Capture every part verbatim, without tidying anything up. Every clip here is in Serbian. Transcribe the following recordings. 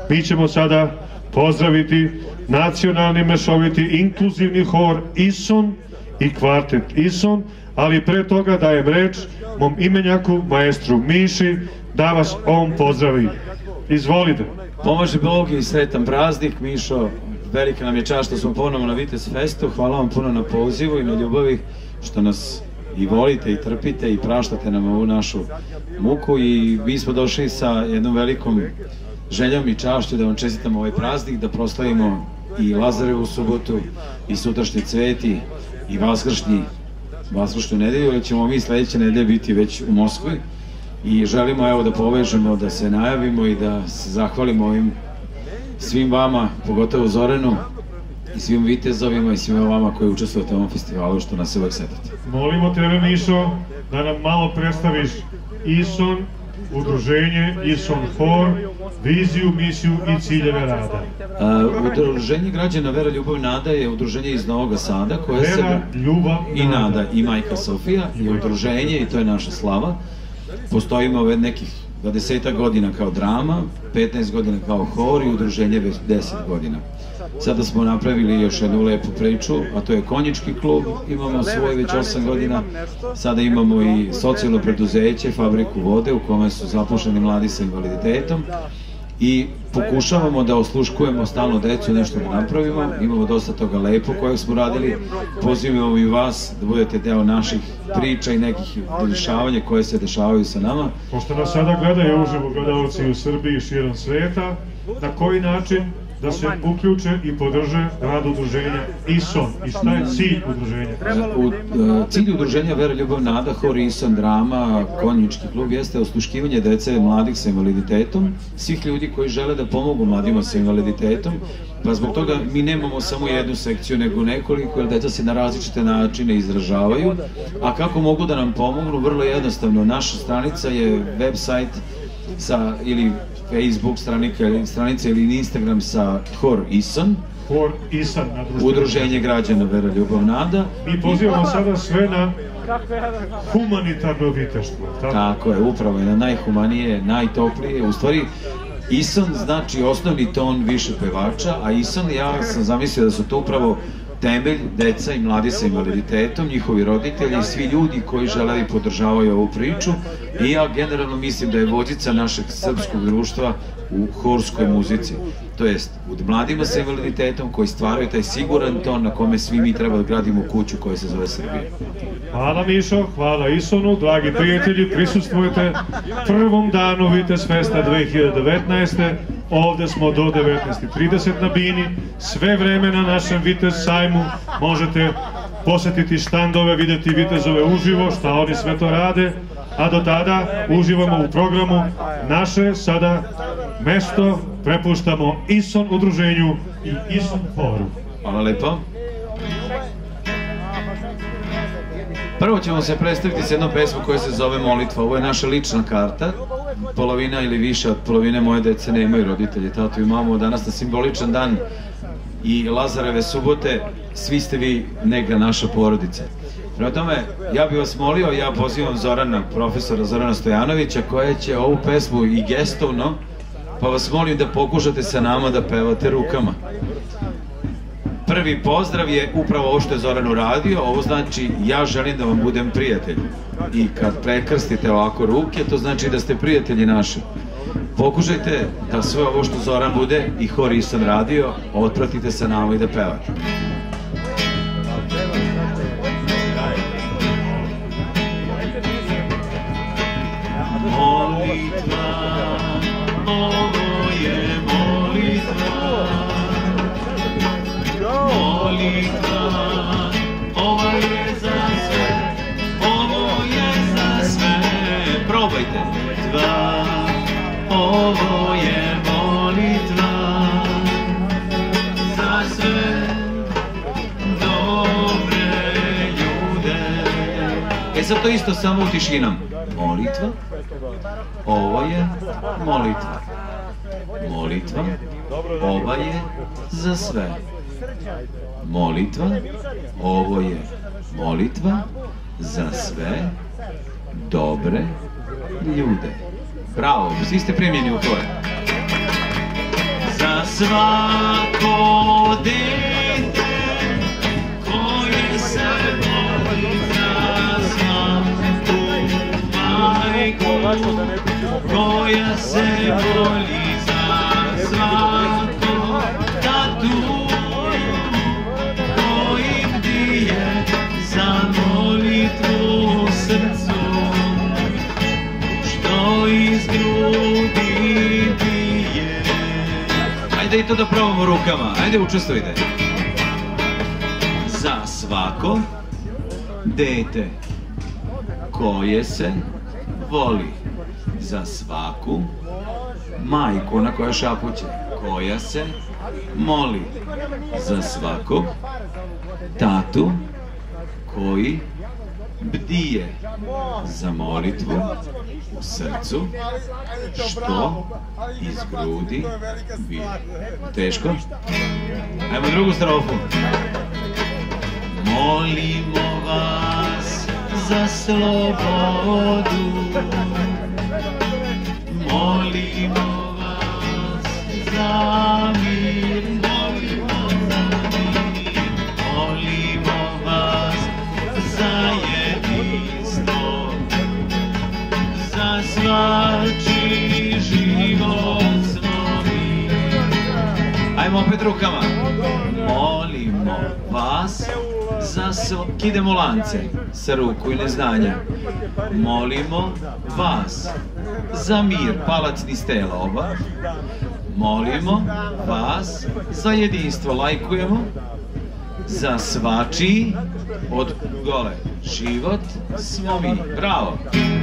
mi ćemo sada pozdraviti nacionalni mešoviti inkluzivni hor Ison i kvartet Ison, ali pre toga dajem reč mom imenjaku, maestru Miši, da vas on pozdravi. Izvolite. Pomaže Bog i sretan praznik, Mišo. Velika nam je čast što smo ponovno na Vitez Festu. Hvala vam puno na pozivu i na ljubavi što nas i volite i trpite i praštate nam ovu našu muku. I mi smo došli sa jednom velikom željom i čašću da vam čestitamo ovaj praznik, da proslavimo i Lazarevu subotu i sutrašnji cveti i vaskršnji vaskršnju nedelju, jer ćemo mi sledeće nedelje biti već u Moskvi i želimo evo da povežemo, da se najavimo i da se zahvalimo ovim svim vama, pogotovo Zoranu i svim vitezovima i svima vama koji učestvujete u ovom festivalu, što nas se uvek setate. Molimo tebe, Mišo, da nam malo predstaviš Ison, udruženje, Ison hor, viziju, misiju i ciljeve rada. Udruženje građana Vera, ljubav, nada je udruženje iz Novog Sada koje se... Vera, ljubav, i nada i majka Sofija i udruženje, i to je naša slava. Postojimo već nekih dvadeset godina kao drama, petnaest godina kao hor i udruženje već deset godina. Sada smo napravili još jednu lepu priču, a to je konjički klub, imamo svoj već osam godina, sada imamo i socijalno preduzeće, fabriku vode u kome su zaposleni mladi sa invaliditetom i pokušavamo da osluškujemo stalno decu, nešto da napravimo. Imamo dosta toga lepo koje smo radili, pozivamo i vas da budete deo naših priča i nekih dešavanja koje se dešavaju sa nama. Pošto nas sada gledaju uživo gledalci u Srbiji i širom sveta, na koji način da se uključe i podrže rad udruženja Ison i šta je cilj udruženja? Cilj udruženja Vera, ljubav, nada, hor Ison, drama, konjički klub jeste osluškivanje dece mladih sa invaliditetom, svih ljudi koji žele da pomogu mladima sa invaliditetom, pa zbog toga mi nemamo samo jednu sekciju nego nekoliko, jer deca se na različite načine izražavaju, a kako mogu da nam pomognu? Vrlo jednostavno, naša stranica je website sa ili Facebook stranica ili Instagram sa hor Ison, hor Ison, udruženje građana Vera, ljubav, nada. Mi pozivamo sada sve na humanitarno viteštvo. Tako je, upravo je na najhumanije, najtoplije. U stvari, Ison znači osnovni ton više pevača, a Ison, ja sam zamislio da su to upravo temelj, deca i mladi sa invaliditetom, njihovi roditelji i svi ljudi koji žele i podržavaju ovu priču. I ja generalno mislim da je vođica našeg srpskog društva u horskoj muzici, to jest u mladima sa invaliditetom koji stvaraju taj siguran ton na kome svi mi treba da gradimo kuću koja se zove Srbija. Hvala Mišo, hvala Isonu, dragi prijatelji, prisustvujete prvom danu Vitez Festa dve hiljade devetnaeste. Ovde smo do devetnaest i trideset na bini, sve vreme na našem Vitez sajmu možete posetiti štandove, videti vitezove uživo, šta oni sve to rade, a do tada uživamo u programu. Naše sada mesto prepuštamo Ison udruženju i Ison horu. Hvala lepo. Prvo ćemo se predstaviti s jednom pesmom koja se zove Molitva. Ovo je naša lična karta. Polovina ili više od polovine moje dece nemaju roditelje, tatu i mamu. Danas na simboličan dan i Lazareve subote svi ste vi neka naša porodica. Prema tome, ja bih vas molio, ja pozivam Zorana, profesora Zorana Stojanovića, koja će ovu pesmu i gestovno, pa vas molim da pokušate sa nama da pevate rukama. Prvi pozdrav je upravo ovo što je Zoran uradio, ovo znači ja želim da vam budem prijatelj. I kad prekrstite ovako ruke, to znači da ste prijatelji naši. Pokušajte da sve ovo što Zoran bude i hor Ison radio, otpratite sa nama i da pevate. Molitva, ovo je molitva, molitva, ovo je za sve, ovo je za sve, probajte. Molitva, ovo je molitva, za sve dobre ljude. E sad to isto samo u tišinom. Molitva, ovo je molitva, molitva, ova je za sve. Molitva, ovo je molitva za sve dobre ljude. Bravo, svi ste primljeni u hor. svako dete koje se voli za svaku majku, koja se voli za svako tatu, koji bdije za molitvu srcu, što iz grudi bije. Ajde i to da probamo rukama, ajde učestvujte. Za svako dete koje se voli, za svaku majku, ona koja šapuće, koja se moli, za svakog tatu koji bdije za molitvu u srcu, što iz grudi bije. Teško? Ajmo drugu strofu. Molimo vas za slobodu, molimo vas za mir, molimo za mir, molimo vas za jedinstvo, za svačiji život svoji. Ajmo opet rukama. Molimo vas za svo... Kidemo lance sa ruku i neznanja. Molimo vas za mir, palac niz tela oba. Molimo vas za jedinstvo, lajkujemo. Za svačiji, od gole, život smo mi. Bravo!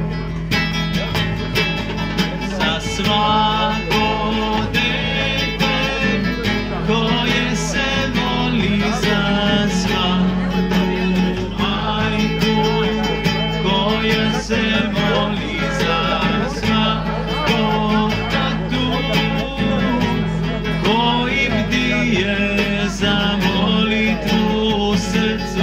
Za svako dete koje se voli za svaku majku, koja se voli za svako tatu, koji bdije za molitvu srcu,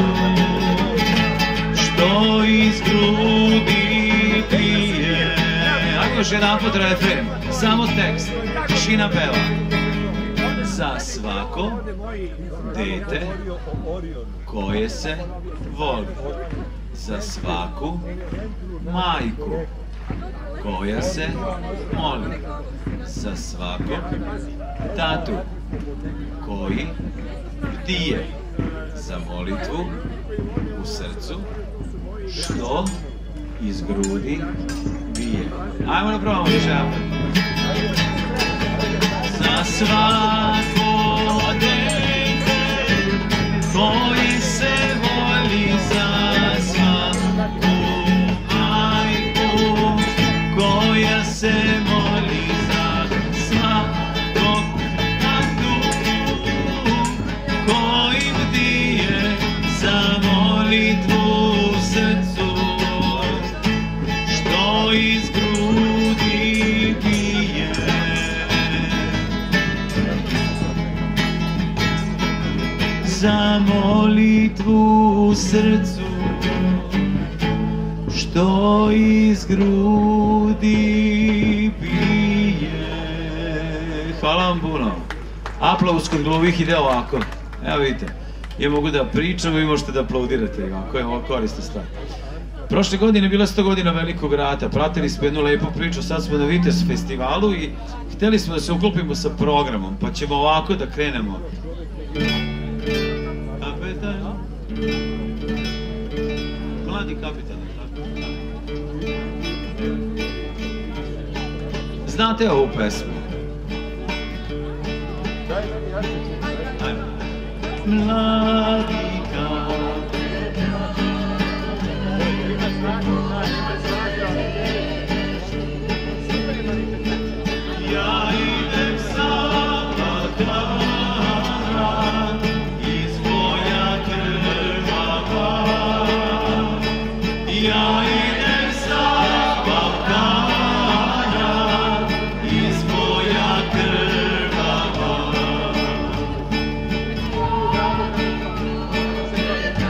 što iz grudi bije. Ako još jedan put refren, samo tekst, tišina peva. Za svako dete koje se voli, za svaku majku koja se moli, za svakog tatu koji bdije za molitvu u srcu, što iz grudi bije. Ajmo da probamo još jedan. Za svako dete koji se voli, za svaku majku koja se moli, za svakog tatu koji bdije za molitvu u srcu, što iz grudi bije. Za molitvu u srcu, što iz grudi bije. Hvala vam puno. Aplauz kod gluvih ide ovako. Evo vidite, ja mogu da pričam, vi možete da aplaudirate. Ovako je ovo korisna stvar. Prošle godine je bila sto godina Velikog rata, pratili smo jednu lepu priču, sad smo na Vites festivalu i hteli smo da se uklopimo sa programom, pa ćemo ovako da krenemo. Kapitan, mladi kapitan, znate ovu pesmu? Mladi ja idem sa Balkana, iz boja krvava. Ja idem sa Balkana, iz boja krvava.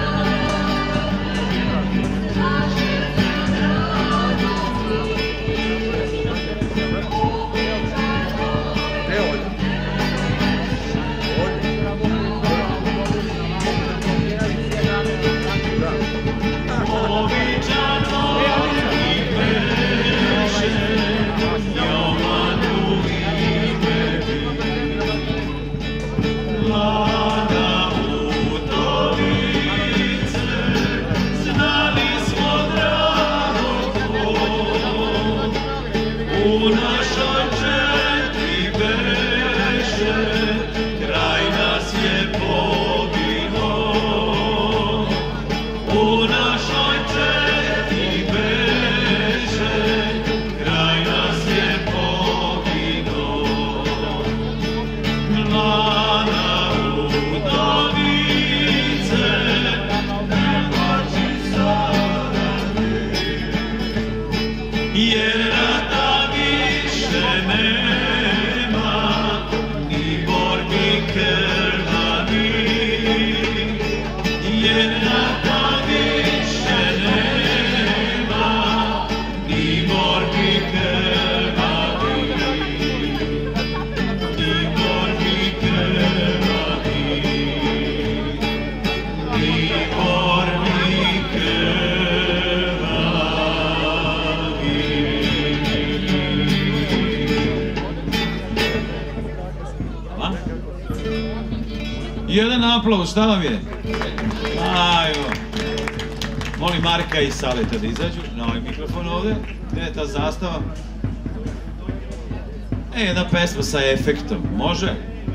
Jedan aplauz, šta vam je? Ajmo. Molim Marka i Saleta da izađu na ovaj mikrofon ovde. Gde je ta zastava? E, jedna pesma sa efektom. Može?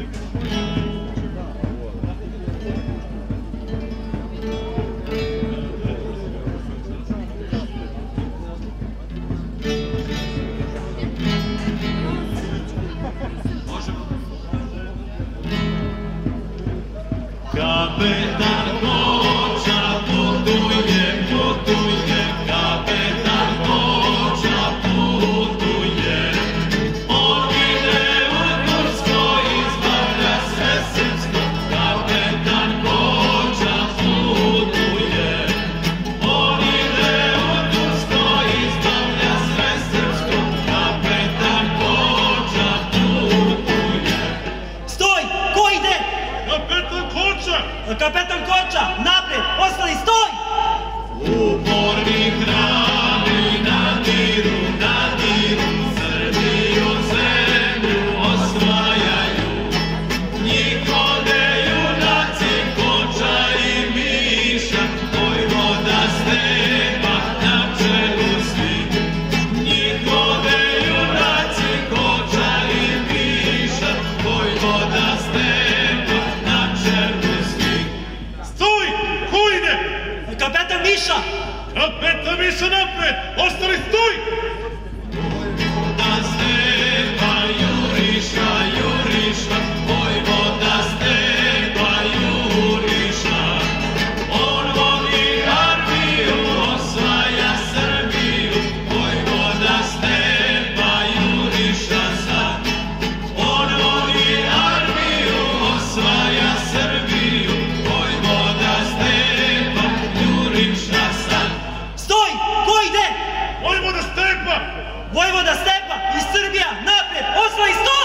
Kapetan Koča putuje, putuje, kapetan Koča putuje. On ide u Tursko, izbavlja sve srpsko, kapetan Koča putuje. On ide u Tursko, izbavlja sve srpsko, kapetan Koča putuje. Stoj! Ko ide? Kapetan Koča! Kapetan Koča! Napred! Ostali, stoj! Uporni hrabri nadiru, nadiru, Srbiju zemlju osvajaju. Njih vode junaci Koča i Miša, vojvoda Stepa na čelu svih. Njih vode junaci Koča i Miša, vojvoda Stepa na čelu svih. Stoj! Ko ide? Kapetan Miša! Kapetan Miša napred! Ostali stoj! Vojvoda Stepa juriša, juriša, vojvoda Stepa juriša. On vodi armiju, osvaja Srbiju, vojvoda Stepa juriša sad. On vodi armiju, osvaja Srbiju, vojvoda Stepa juriša sad. Stoj! Ko ide? Vojvoda Stepa! Vojvoda Stepa i Srbija! Napred! Ostali, stoj!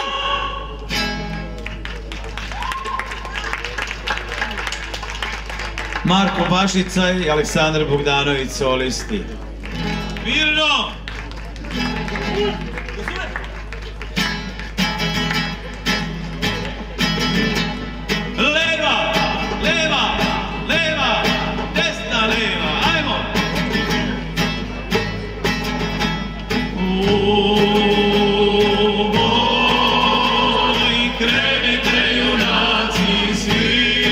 Marko Bašica i Aleksandar Bogdanović, solisti. Mirno! Leva! Leva! Leva! Desna leva! Ajmo! U boj krenite junaci svi.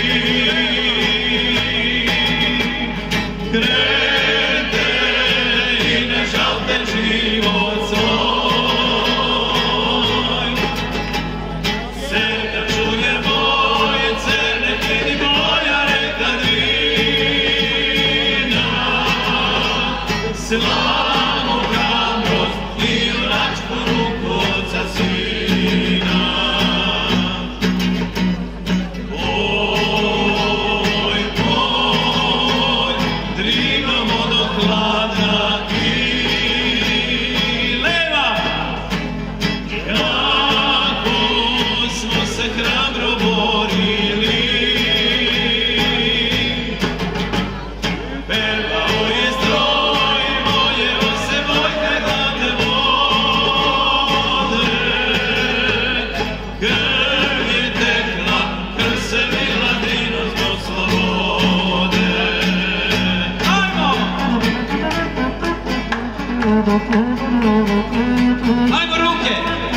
Krenite i ne žalte život svoj. Seka čuje boje crne, vidi boja reka Drina. Slavu, hrabrost i junačku ruku oca sina. Boj, boj, Drinom od hladna i leva. Kako smo se hrabro borili. Pevao je stroj, Vojevo Ajmo ruke!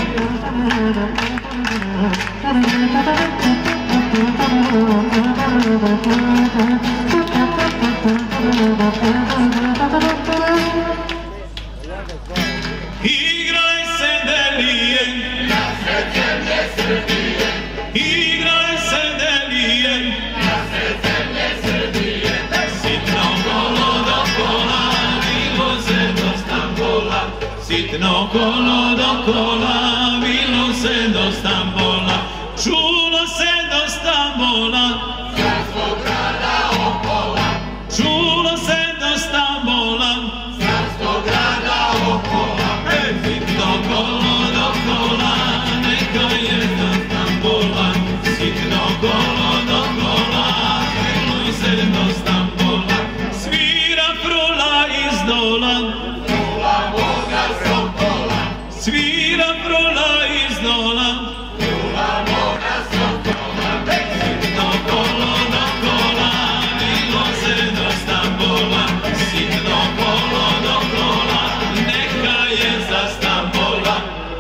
Igraj se delije, na srce Srbije. Igraj se delije, na srce Srbije. Sitno kolo do kola, bilo se do Stambola. Sitno kolo do kola, bilo se do Stambola. Čulo se do Stambola, Savskog grada okola. Čulo se do Stambola, Savskog grada okola. Sitno kolo do kola, neka je do Stambola. Sitno kolo do kola, krenuj se do Stambola. Svira frula iz dola, frula moga Sokola. Svira frula iz dola, frula moga Sokola. Sitno kolo do kola, bilo se do Stambola. Sitno kolo do kola, neka je za Stambola.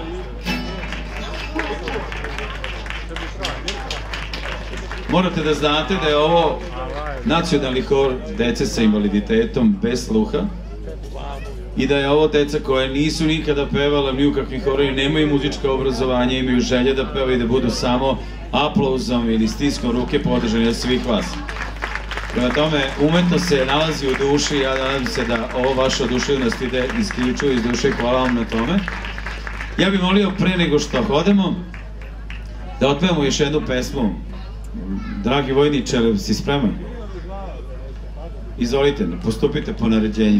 Morate da znate da je ovo nacionalni hor dece sa invaliditetom bez sluha i da je ovo deca koja nisu nikada pevala ni u kakvim horima, nemaju muzičko obrazovanje, imaju želje da pevaju i da budu samo aplauzom ili stiskom ruke podržani od svih vas. Prema tome, umetnost se nalazi u duši, ja nadam se da ovo vaša oduševljenost ide isključivo iz duše, hvala vam na tome. Ja bih molio pre nego što hodemo da otpevamo još jednu pesmu. Dragi vojniče, si spreman? Izvolite, postupite po naređenju.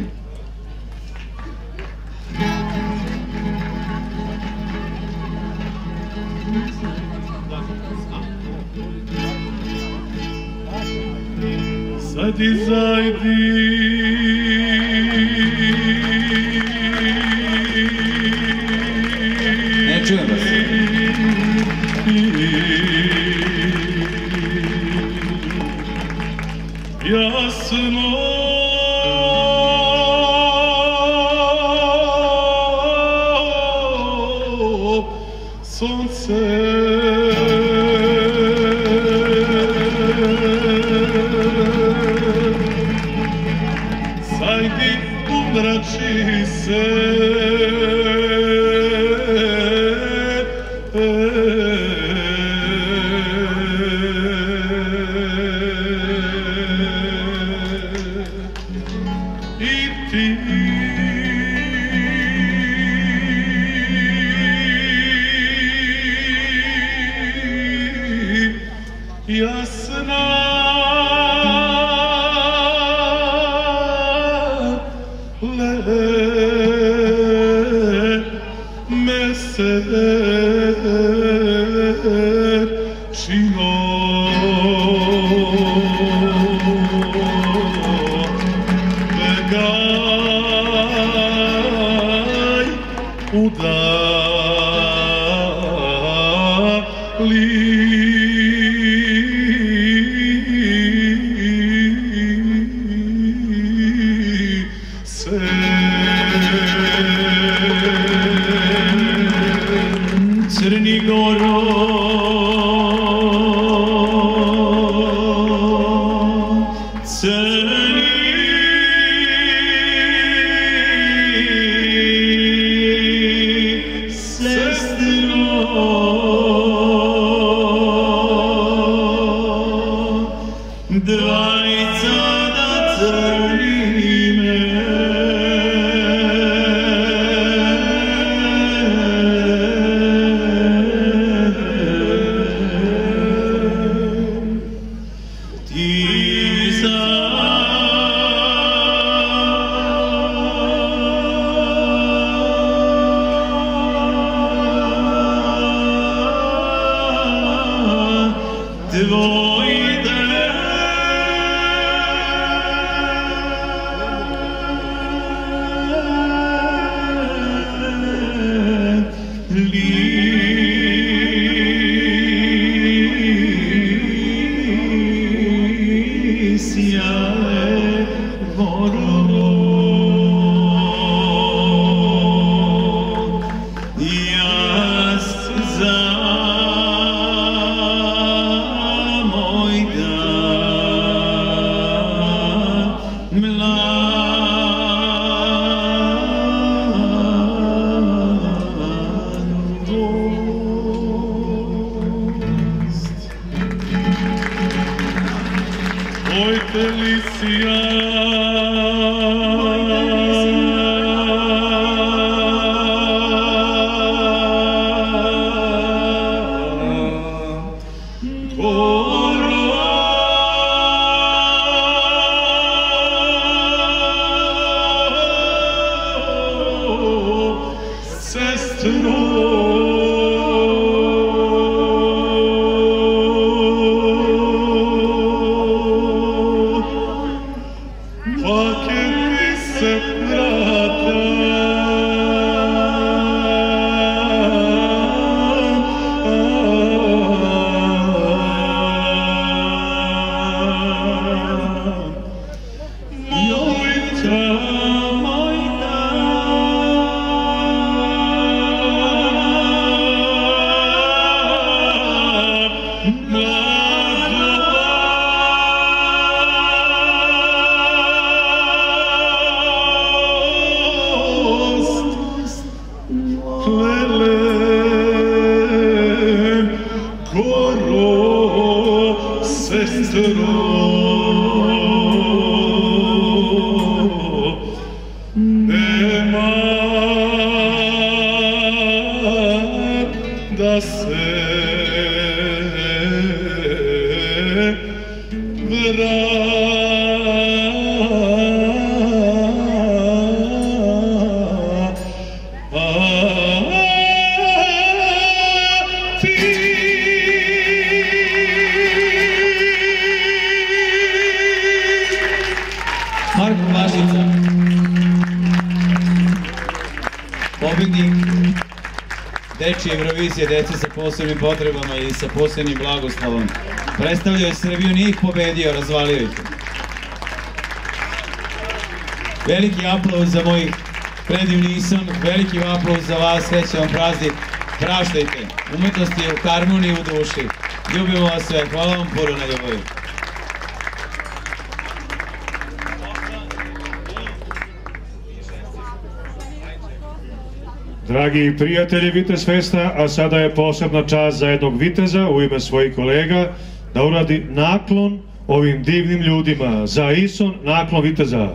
Sad izajdi, Ne čujem vas. jasno sunce. Zajdi, umrači se, i ti. Jasna le mesečino begaj udali Crni Goro, crni sestro, dvajca da crni me. Dečije Eurovizije, dece sa posebnim potrebama i sa posebnim blagoslovom. Predstavljaju Srbiju, nije ih pobedio, razvalio ih. Veliki aplauz za mojih predivni Ison, veliki aplauz za vas, srećan vam praznik, praštajte, umetnost je u harmoniji u duši. Ljubimo vas sve, hvala vam puno na ljubavi. Dragi prijatelji Vitez Festa, a sada je posebna čast za jednog viteza u ime svojih kolega da uradi naklon ovim divnim ljudima. Za Ison, naklon viteza.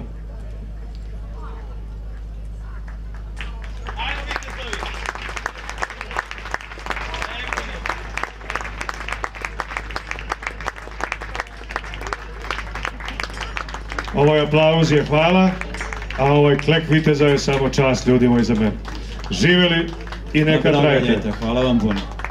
Ovaj aplauz je hvala, a ovaj klek viteza je samo čast, ljudi moji, za mene. Živjeli i neka trajete. Hvala vam puno.